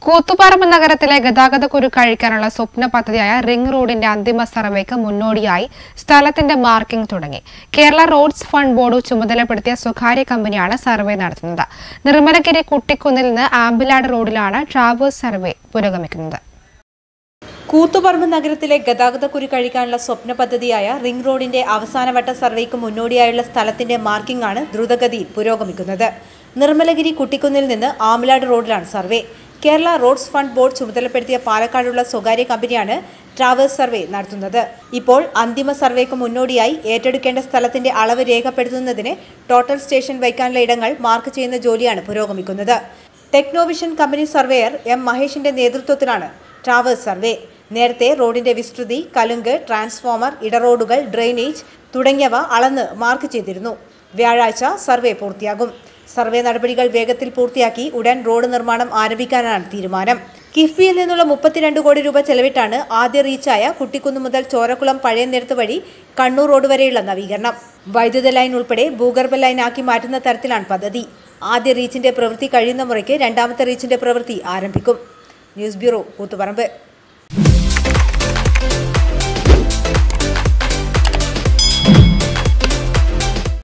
കൂത്തുപറമ്പ് നഗരത്തിലെ ഗതാഗതക്കുരുക്ക് അഴിക്കാനുള്ള സ്വപ്ന പദ്ധതിയായ റിംഗ് റോഡിന്റെ അന്തിമ സർവേക്ക് മുന്നോടിയായി സ്ഥലത്തിന്റെ മാർക്കിംഗ് തുടങ്ങി. കേരള റോഡ്സ് ഫണ്ട് ബോർഡ് ചുമതലപ്പെടുത്തിയ സ്വകാര്യ കമ്പനിയാണ് സർവേ നടത്തുന്നത്. നിർമ്മലഗിരി കുട്ടിക്കുന്നിൽ നിന്ന് ആമ്പിലാട് റോഡിലാണ് ട്രാവേഴ്സ് സർവേ പുരോഗമിക്കുന്നത്. കൂത്തുപറമ്പ് നഗരത്തിലെ ഗതാഗതക്കുരുക്ക് അഴിക്കാനുള്ള സ്വപ്ന പദ്ധതിയായ റിംഗ് റോഡിന്റെ അവസാനവട്ട സർവേക്ക് മുന്നോടിയായുള്ള സ്ഥലത്തിന്റെ മാർക്കിംഗ് ആണ് ദ്രുതഗതിയിൽ പുരോഗമിക്കുന്നത്. നിർമ്മലഗിരി കുട്ടിക്കുന്നിൽ നിന്ന് ആമ്പിലാട് റോഡിലാണ് survey. Kerala roads fund board ചുമതലപ്പെടുത്തിയ പാലക്കാടുള്ള സ്വകാര്യ കമ്പനിയാണ് ട്രാവേഴ്സ് സർവേ നടത്തുന്നത്. ഇപ്പോൾ അന്തിമ സർവേക്ക് മുന്നോടിയായി ഏറ്റെടുക്കേണ്ട സ്ഥലത്തിന്റെ അളവ് രേഖപ്പെടുത്തുന്നതിന് ടോട്ടൽ സ്റ്റേഷൻ വയ്ക്കാനുള്ള ഇടങ്ങൾ മാർക്ക് ചെയ്യുന്ന ജോലിയാണ് പുരോഗമിക്കുന്നത്. ടെക്നോവിഷൻ കമ്പനി സർവേയർ എം മഹേഷിന്റെ നേതൃത്വത്തിലാണ് ട്രാവേഴ്സ് സർവേ. നേരത്തെ റോഡിന്റെ വിസ്തൃതി, കലുങ്ക്, ട്രാൻസ്ഫോമർ, ഇടറോഡുകൾ, ഡ്രെയിനേജ് തുടങ്ങിയവ അളന്ന് മാർക്ക് ചെയ്തിരുന്നു. വ്യാഴാഴ്ച സർവേ പൂർത്തിയാകും. സർവേ നടപടികൾ വേഗത്തിൽ പൂർത്തിയാക്കി ഉടൻ റോഡ് നിർമ്മാണം ആരംഭിക്കാനാണ് തീരുമാനം. കിഫ്ബിയിൽ നിന്നുള്ള 32 കോടി രൂപ ചെലവിട്ടാണ് ആദ്യ റീച്ചായ കുട്ടിക്കുന്ന് മുതൽ ചോരക്കുളം പഴയ നിരത്ത് വഴി കണ്ണൂർ റോഡ് വരെയുള്ള നവീകരണം. വൈദ്യുത ലൈൻ ഉൾപ്പെടെ ഭൂഗർഭ ലൈൻ ആക്കി മാറ്റുന്ന തരത്തിലാണ് പദ്ധതി. ആദ്യ റീച്ചിന്റെ പ്രവൃത്തി കഴിയുന്ന മുറയ്ക്ക് രണ്ടാമത്തെ റീച്ചിന്റെ പ്രവൃത്തി ആരംഭിക്കും. News bureau, Koothuparamba.